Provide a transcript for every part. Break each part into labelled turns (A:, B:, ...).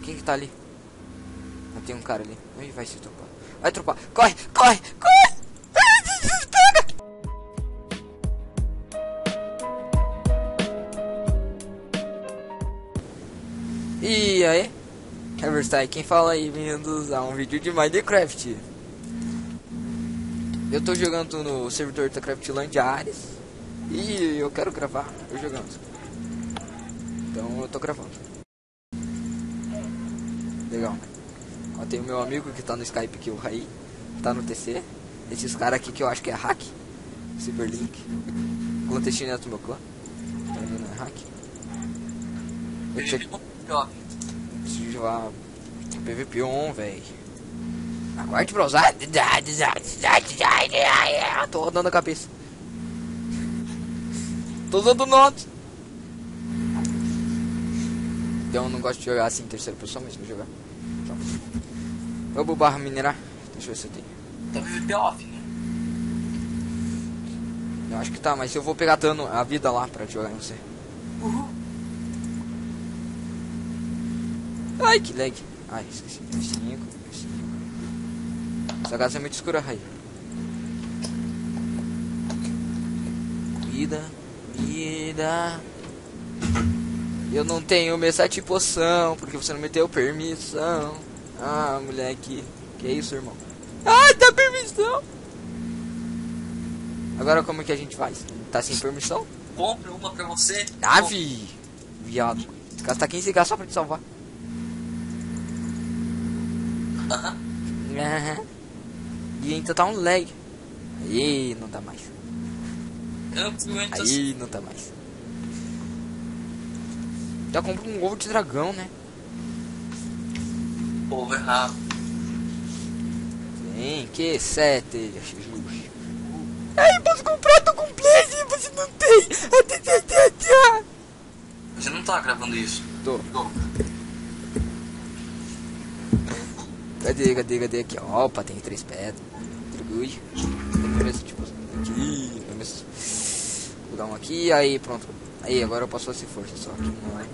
A: Quem que tá ali? Ah, tem um cara ali. Ih, vai se tropar. Vai tropar. Corre, corre, corre! Pega! E aí? Everstyle, quem fala aí? Bem-vindos a um vídeo de Minecraft. Eu tô jogando no servidor da Craftland Ares e eu quero gravar eu jogando. Então eu tô gravando. Legal. Ó, tem o meu amigo que tá no Skype aqui, o Raí, tá no TC. Esses caras aqui que eu acho que é hack. Cyberlink. Clandestino do meu clã. Tá vendo? É hack. Preciso jogar PVP 1, velho. Aguarde pra usar. Tô rodando a cabeça. Tô usando notas. Então eu não gosto de jogar assim em terceira pessoa, mas vou jogar. Vamos barra minerar. Deixa eu ver se eu tenho.
B: Tá PVP off, né?
A: Eu acho que tá, mas eu vou pegar dano a vida lá pra jogar em você.
B: Uhul.
A: Ai, que lag. Ai, esqueci. F5. Essa casa é muito escura, Raí. Vida. Eu não tenho mensagem poção, porque você não me deu permissão. Ah, moleque. Que isso, irmão? Ah, dá permissão. Agora como que a gente faz? Tá sem permissão?
B: Compre uma pra você.
A: Ave! Viado. Gasta 15k só pra te salvar.
B: Aham.
A: E ainda tá um lag. Aí não dá mais. Aí não tá mais. Já comprei um ovo de dragão, né?
B: Ovo errado.
A: Tem que 7. Jesus. Ai, posso comprar, tô com play, você não tem.
B: Você não tá gravando isso?
A: Tô.
B: Tô.
A: Cadê aqui? Opa, tem 3 pedras. Orgulho. Tem que ver se tipo aqui. Vou dar um aqui, aí pronto. Aí agora eu posso fazer força só que não é.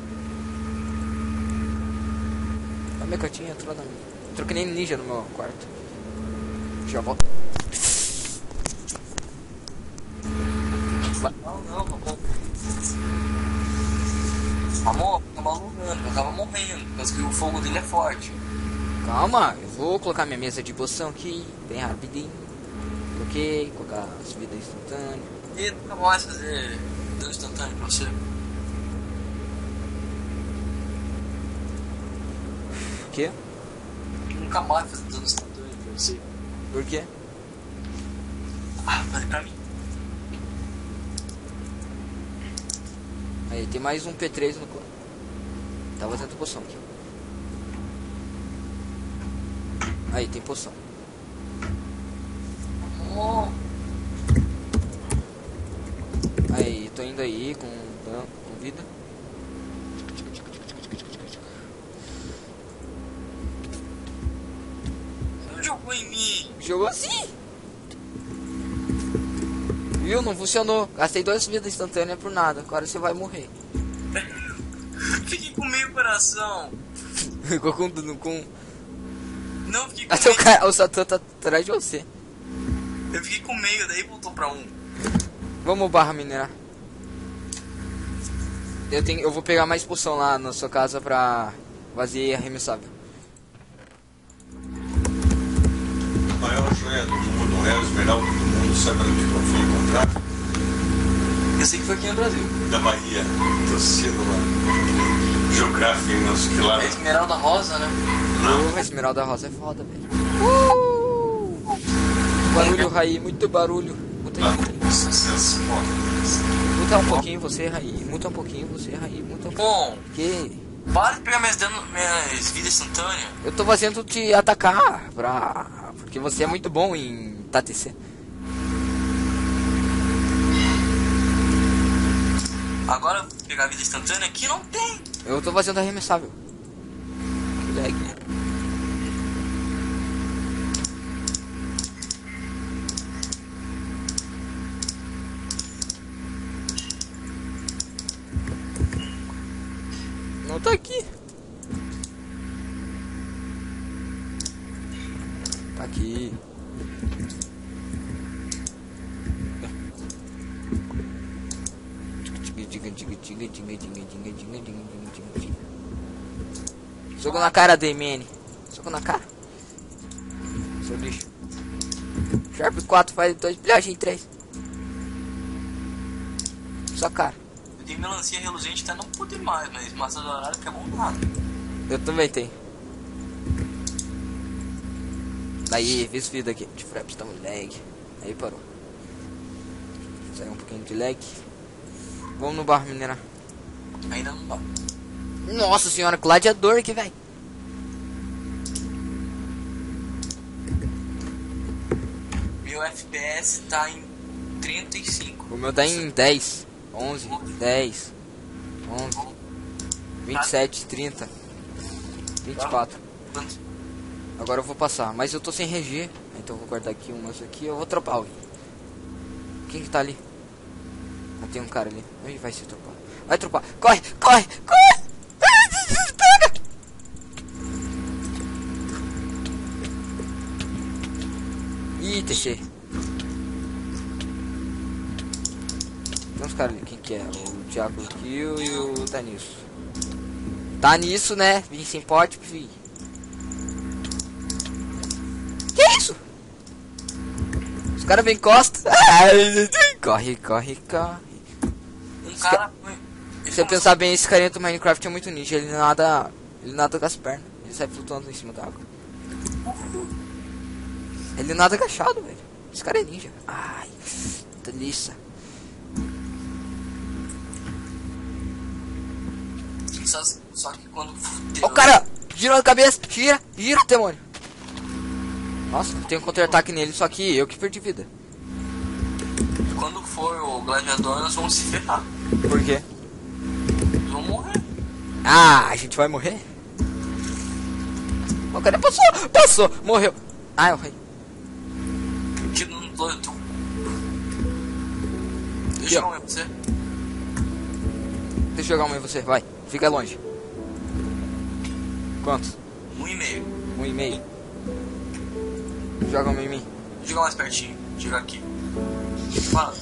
A: A minha cartinha entrou na minha. Entrou que nem ninja no meu quarto. Já volto.
B: Não, papai. Amor, tá malugando, eu tava morrendo, por causa que o fogo dele é forte.
A: Calma, eu vou colocar minha mesa de poção aqui, bem rapidinho. Coloquei, colocar as vidas instantâneas.
B: E nunca mais fazer dano instantâneo pra você.
A: O quê?
B: Nunca mais fazer dano instantâneo pra você.
A: Por quê?
B: Ah, mas pra mim.
A: Aí, tem mais um P3 no clã. Tá fazendo poção aqui. Aí, tem poção.
B: Oh.
A: Aí, tô indo aí com vida.
B: Você não jogou em mim.
A: Jogou assim! Viu? Não funcionou. Gastei 2 vidas instantâneas por nada. Agora você vai morrer.
B: Fiquei com meio coração.
A: Ficou com...
B: Não, fiquei com
A: Até
B: meio.
A: o cara, o Satã tá atrás de você.
B: Eu fiquei com meio, daí voltou pra 1.
A: Vamos barra minerar. Eu vou pegar mais poção lá na sua casa pra vazia arremessável.
C: A maior joia do mundo, é o esmeralda do mundo, sabe onde eu fui encontrar?
B: Eu sei que foi aqui no Brasil.
C: Da Bahia, do Círula, Geográfico e não sei o que lá.
B: É Esmeralda Rosa, né?
A: A Esmeralda Rosa é foda, velho. Barulho, Raí, muito barulho. Muta aí. Muta um pouquinho você, Raí. Muta um pouquinho você, Raí. Muta um pouquinho.
B: Bom,
A: Que?
B: para de pegar minhas vidas instantâneas.
A: Eu tô fazendo te atacar porque você é muito bom em TTC.
B: Agora eu vou pegar a vida instantânea aqui, não tem.
A: Eu tô fazendo arremessável. Que lag. Não tá aqui. Aqui. Soco na cara, Demene. Soco na cara. Seu lixo. Sharp 4 faz 2 bilhões em 3. Sua cara.
B: Eu tenho melancia reluzente até não poder mais, mas massa dourada que é bom nada.
A: Eu também tenho. Daí, fiz vida aqui. De fraps, tá muito lag. Aí parou. Saiu um pouquinho de lag. Vamos no bar minerar.
B: Ainda não dá.
A: Nossa senhora, gladiador aqui, velho.
B: Meu FPS tá em 35.
A: O meu tá em 10, 11, 10, 11, 27, 30, 24.
B: Quanto?
A: Agora eu vou passar, mas eu tô sem RG. Então eu vou guardar aqui umas aqui. Eu vou tropar alguém. Quem que tá ali? Ah, tem um cara ali. Onde vai se tropar? Vai tropar. Corre, corre, corre. Pega. Ih, TC. Tem uns caras ali. Quem que é? O Thiago Kill e o Danisso. Tá nisso, né? Vim sem pote, filho. Que isso? Os caras vêm costa. Corre, corre, corre.
B: Um cara.
A: Se eu pensar bem, esse carinha do Minecraft é muito ninja. Ele nada com as pernas. Ele sai flutuando em cima da água. Ele nada agachado, velho. Esse cara é ninja. Ai, delícia.
B: Só que quando.
A: Ó o cara! Girou a cabeça! Gira! Gira, demônio! Nossa, tem um contra-ataque nele, só que eu que perdi vida.
B: Quando for o gladiador, nós vamos se ferrar.
A: Por quê?
B: Nós vamos morrer.
A: Ah, a gente vai morrer? O cara passou! Passou! Morreu! Ah, eu rei.
B: Tiro no doido.
A: Aqui,
B: Deixa eu
A: ó.
B: jogar em você.
A: Deixa eu jogar uma em você, vai. Fica longe. Quantos?
B: 1,5.
A: 1,5. Joga uma em mim.
B: Vou jogar mais pertinho. Jogar aqui. Fala.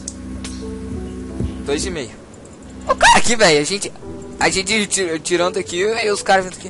A: 2,5. O cara aqui, velho. A gente tirando aqui e os caras vindo aqui.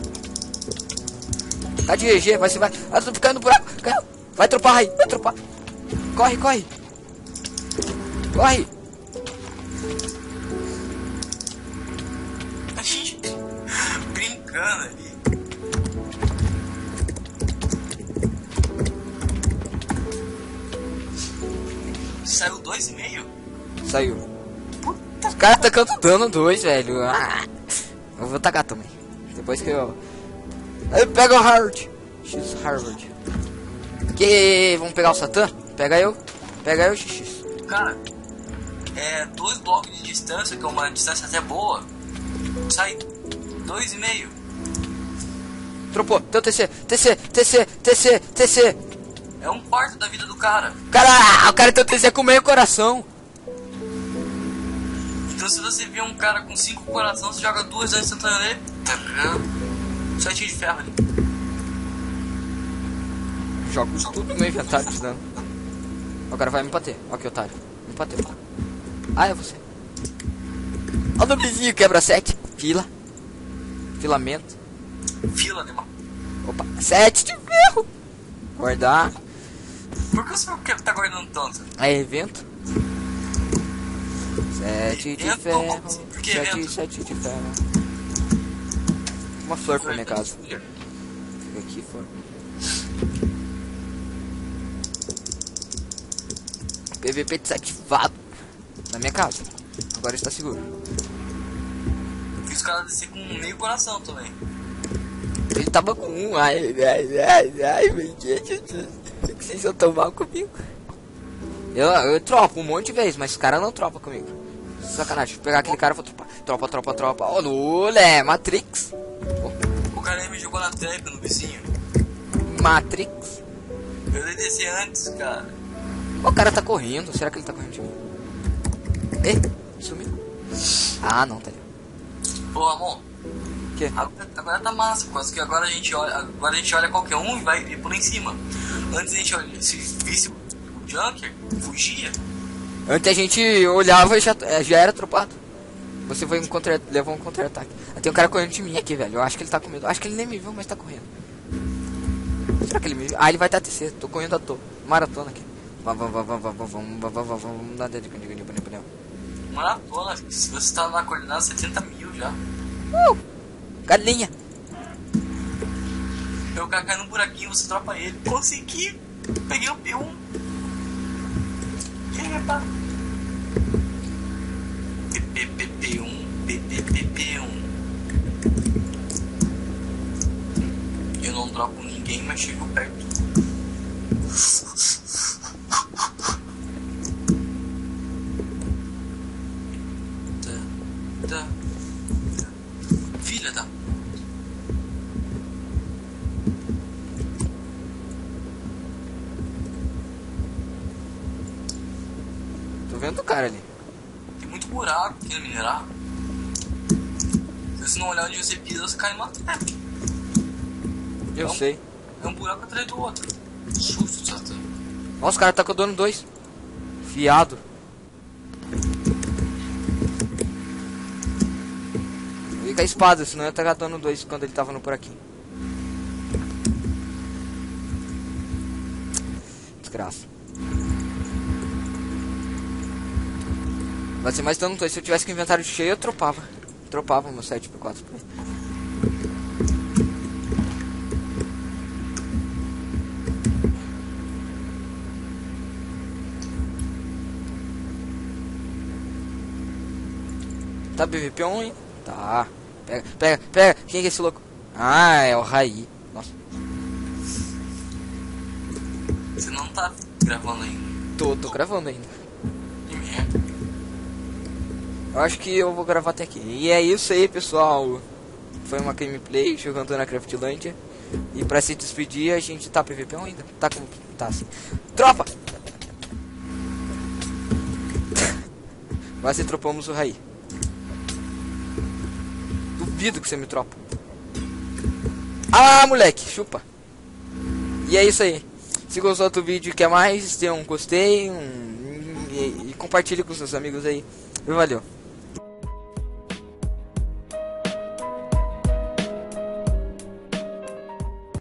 A: Tá de GG, vai, você vai. Ah, tô ficando no buraco. Caiu. Vai tropar aí, vai tropar. Corre, corre. Corre.
B: A gente brincando ali. Saiu 2,5.
A: Saiu. Os caras tacando dano 2, velho. Ah, eu vou tacar também. Depois que eu... Aí pega o Harvard. X Harvard. Que... Vamos pegar o Satã? Pega eu, XX.
B: Cara, é 2 blocos de distância, que é uma distância até boa. Sai 2,5.
A: Tropou, deu TC, TC, TC, TC, TC.
B: É 1/4 da vida do cara.
A: Cara, o cara tem TC com meio coração.
B: Então se você vê um cara com 5 corações, você joga 2 anos tentando nele. Tá pegando? Setinho de ferro ali.
A: Jogo tudo no meu inventário de dano. O cara vai me bater. Ó que otário. Me bateu. Ah, é você. Ó o vizinho, quebra 7. Fila. Filamento.
B: Fila de uma.
A: Opa, 7 de ferro. Guardar.
B: Por que você tá guardando tanto?
A: É evento. 7 de
B: Evento?
A: ferro.
B: Por que evento?
A: 7 de ferro. Uma flor pra minha casa. Fica aqui, flor. PVP desativado. Na minha casa. Agora está seguro.
B: Fiz os caras descer com meio coração também.
A: Ele tava com um. Ai, meu Deus. Vocês vão tomar comigo. Eu tropo um monte de vezes, mas os caras não tropam comigo. Sacanagem, vou pegar aquele cara e vou tropar. Tropa. Ó, Lulé, Matrix.
B: O cara aí me jogou na trap no vizinho.
A: Matrix.
B: Eu dei descer antes, cara.
A: O cara tá correndo. Será que ele tá correndo de mim? Sumiu. Ah, não, tá ali.
B: Pô, Amon.
A: quê?
B: Agora tá massa, por causa que agora a gente olha qualquer um e vai por em cima. Antes a gente se visse o Junker, fugia.
A: Antes a gente olhava e já era tropado. Você foi levou um contra-ataque. Tem um cara correndo de mim aqui, velho. Eu acho que ele tá com medo. Acho que ele nem me viu, mas tá correndo. Será que ele me viu? Ele vai estar TC. Tô correndo à toa. Maratona aqui. Vamos dar de pneu.
B: Maratona, se você tá na coordenada 70 mil já.
A: Galinha.
B: O cara cai no buraquinho, você dropa ele. Consegui! Peguei o P1. Eba! P1. Eu não dropo ninguém, mas chego perto. Filha da...
A: Tô vendo o cara ali.
B: Tem muito buraco aqui no mineral. Se você não olhar onde você pisa, você cai numa terra.
A: Eu sei.
B: É um buraco atrás do outro. Susto, Satã.
A: Nossa, o cara tá com o dono 2. Fiado. E com a espada, senão eu ia estar dando 2 quando ele tava no por aqui. Desgraça. Vai ser mais dano 2. Se eu tivesse com o inventário cheio, eu tropava. Tropava meu 7x4 por aí. Tá PVP1, hein? Tá. Pega. Quem é esse louco? Ah, é o Raí. Nossa.
B: Você não tá gravando ainda?
A: Tô gravando ainda.
B: Que merda.
A: Eu acho que eu vou gravar até aqui. E é isso aí, pessoal. Foi uma gameplay jogando na Craftlândia. E pra se despedir, a gente tá PVP1 ainda. Tá como tá assim. Tropa! Quase tropamos o Raí. Duvido que você me tropa. Ah, moleque, chupa. E é isso aí. Se gostou do vídeo e quer mais, dê um gostei e compartilhe com seus amigos aí. Valeu.